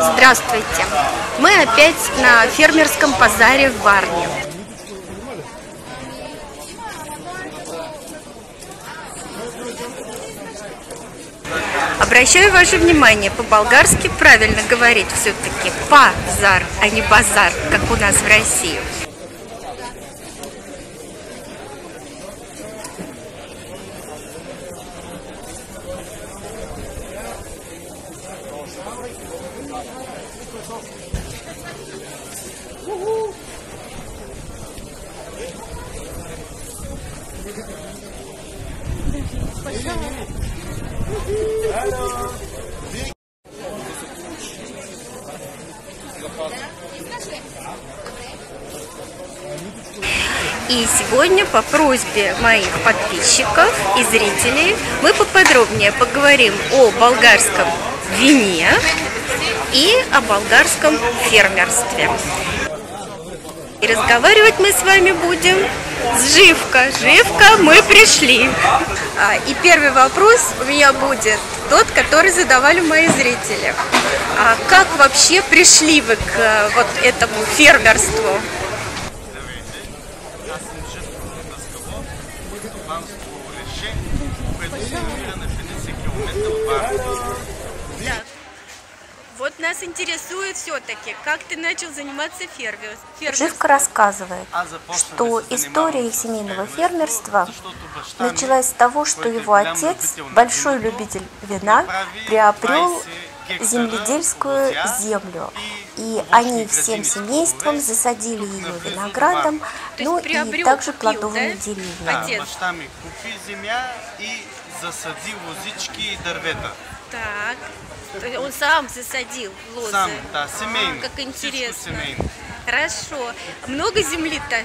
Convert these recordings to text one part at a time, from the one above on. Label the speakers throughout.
Speaker 1: Здравствуйте! Мы опять на фермерском базаре в Варне. Обращаю ваше внимание, по-болгарски правильно говорить все-таки пазар, а не базар, как у нас в России. И сегодня по просьбе моих подписчиков и зрителей мы поподробнее поговорим о болгарском вине и о болгарском фермерстве. И разговаривать мы с вами будем с Живко. Живко, мы пришли. И первый вопрос у меня будет тот, который задавали мои зрители. Как вообще пришли вы к вот этому фермерству? Вот нас интересует все-таки, как ты начал заниматься фермерством.
Speaker 2: Живко рассказывает, что история их семейного фермерства началась с того, что его отец, большой любитель вина, приобрел земледельскую землю. И они всем семейством засадили ее виноградом, ну и также плодовыми деревьями.
Speaker 1: Так, он сам засадил лозы.
Speaker 3: Сам, да, семейный.
Speaker 1: Как интересно. Хорошо. Много земли-то?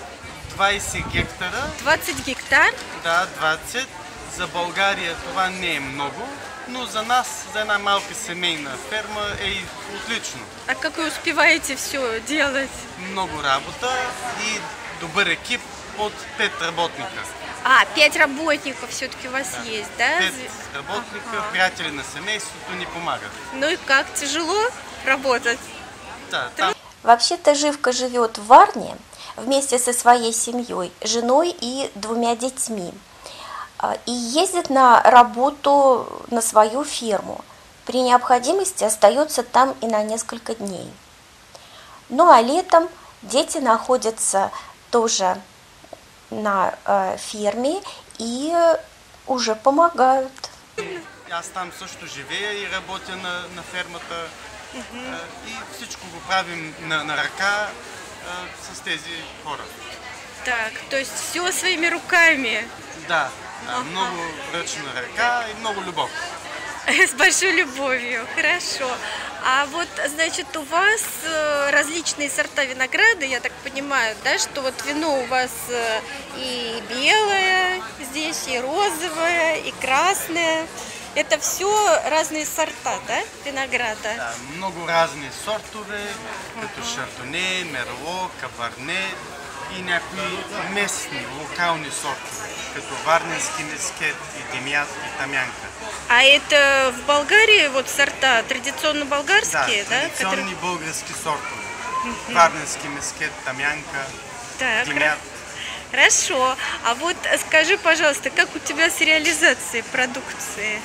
Speaker 3: 20 гектара.
Speaker 1: 20 гектар?
Speaker 3: Да, 20. За България това не е много, но за нас, за една малка семейна ферма е отлично.
Speaker 1: А как вы успеваете все делать?
Speaker 3: Много работа и добър екип от 5 работника.
Speaker 1: 5 работников все-таки у вас есть, да?
Speaker 3: 5 работников, приятели на семейството ни помагат.
Speaker 1: Ну и как, тяжело работать?
Speaker 3: Да, там...
Speaker 2: Вообще-то Живко живет в Варне вместе со своей семьей, женой и 2 детьми. И ездит на работу на свою ферму. При необходимости остается там и на несколько дней. Ну а летом дети находятся тоже на ферме и уже помогают.
Speaker 3: Аз там също живея и работя на фермата и всичко го правим на ръка с тези хора.
Speaker 1: Так, то есть все своими руками?
Speaker 3: Да, много ръчна ръка и много любовь.
Speaker 1: С большой любовью, хорошо. А вот, значит, у вас различные сорта винограда, я так понимаю, да, что вот вино у вас и белое здесь, и розовое, и красное. Это все разные сорта, да, винограда?
Speaker 3: Да, много разни сортове, като шардоне, мерло, кабарне и някои местни, локални сортове, като варненски мескет и демят и тамянка.
Speaker 1: А это в Болгарии вот сорта традиционно болгарские, да?
Speaker 3: Традиционни български сортове. Варненски мескет, тамянка, демят.
Speaker 1: Хорошо. А вот скажи, пожалуйста, как у тебя с реализацией продукции?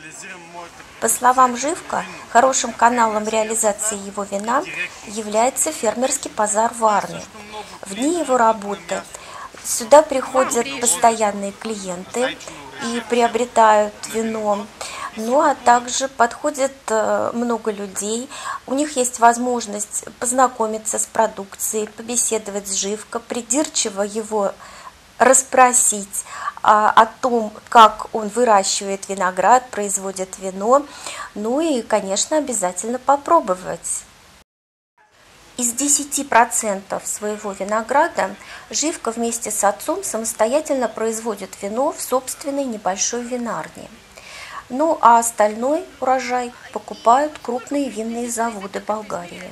Speaker 2: По словам Живко, хорошим каналом реализации его вина является фермерский базар Варны. В дни его работы сюда приходят постоянные клиенты и приобретают вино. Ну а также подходит много людей, у них есть возможность познакомиться с продукцией, побеседовать с Живко, придирчиво его расспросить о том, как он выращивает виноград, производит вино, ну и, конечно, обязательно попробовать. Из 10% своего винограда Живко вместе с отцом самостоятельно производит вино в собственной небольшой винарне. Ну а остальной урожай покупают крупные винные заводы Болгарии.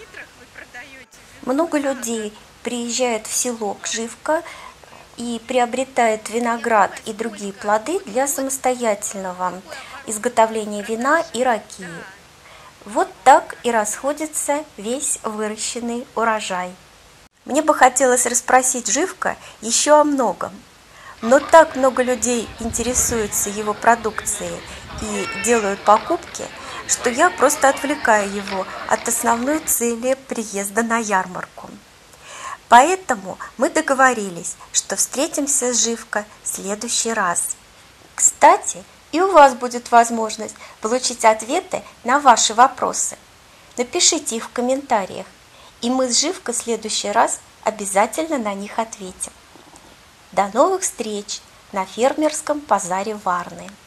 Speaker 2: Много людей приезжает в село к Живко и приобретает виноград и другие плоды для самостоятельного изготовления вина и ракии. Вот так и расходится весь выращенный урожай. Мне бы хотелось расспросить Живка еще о многом, но так много людей интересуются его продукцией и делают покупки, что я просто отвлекаю его от основной цели приезда на ярмарку. Поэтому мы договорились, что встретимся с Живко в следующий раз. Кстати, и у вас будет возможность получить ответы на ваши вопросы. Напишите их в комментариях, и мы с Живко в следующий раз обязательно на них ответим. До новых встреч на фермерском базаре Варны!